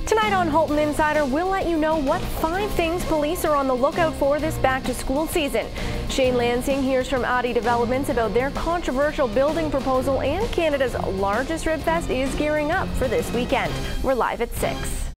Tonight on Halton Insider, we'll let you know what 5 things police are on the lookout for this back-to-school season. Shane Lansing hears from Audi Developments about their controversial building proposal, and Canada's largest Rib Fest is gearing up for this weekend. We're live at 6.